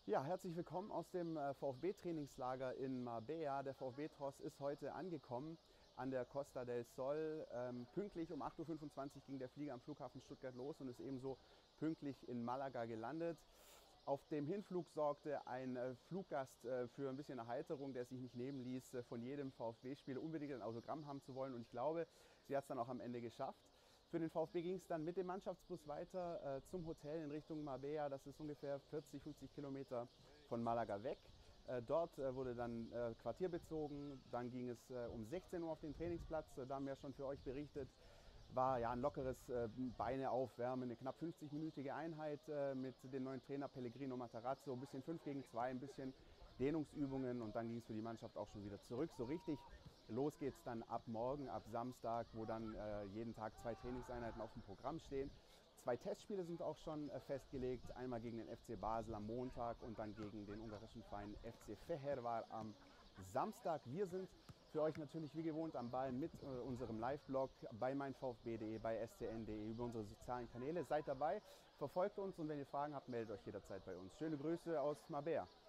Ja, herzlich willkommen aus dem VfB-Trainingslager in Marbella. Der VfB-Tross ist heute angekommen an der Costa del Sol. Pünktlich um 8:25 Uhr ging der Flieger am Flughafen Stuttgart los und ist ebenso pünktlich in Malaga gelandet. Auf dem Hinflug sorgte ein Fluggast für ein bisschen Erheiterung, der sich nicht nehmen ließ, von jedem VfB-Spieler unbedingt ein Autogramm haben zu wollen. Und ich glaube, sie hat es dann auch am Ende geschafft. Für den VfB ging es dann mit dem Mannschaftsbus weiter zum Hotel in Richtung Marbella. Das ist ungefähr 40, 50 Kilometer von Malaga weg. Dort wurde dann Quartier bezogen. Dann ging es um 16 Uhr auf den Trainingsplatz. Da haben wir schon für euch berichtet. War ja ein lockeres Beine aufwärmen, eine knapp 50-minütige Einheit mit dem neuen Trainer Pellegrino Matarazzo. Ein bisschen 5 gegen 2, ein bisschen Dehnungsübungen und dann ging es für die Mannschaft auch schon wieder zurück. So richtig los geht es dann ab morgen, ab Samstag, wo dann jeden Tag 2 Trainingseinheiten auf dem Programm stehen. 2 Testspiele sind auch schon festgelegt, einmal gegen den FC Basel am Montag und dann gegen den ungarischen Verein FC Fehérvár am Samstag. Wir sind für euch natürlich wie gewohnt am Ball mit unserem Live-Blog bei meinvfb.de, bei stn.de, über unsere sozialen Kanäle. Seid dabei, verfolgt uns und wenn ihr Fragen habt, meldet euch jederzeit bei uns. Schöne Grüße aus Marbella.